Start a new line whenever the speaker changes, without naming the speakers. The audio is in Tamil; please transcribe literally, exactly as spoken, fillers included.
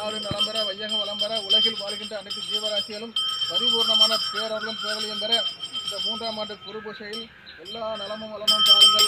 நாடு நலம் பெற வையகம் வளம் பெற உலகில் வாழ்கின்ற அனைத்து ஜீவராசிகளும் பரிபூர்ணமான பேரர்களும் பேரலையும் பெற இந்த மூன்றாம் ஆண்டு குரு பூஜையில் எல்லா நலமும் வளமும் தாருங்கள்.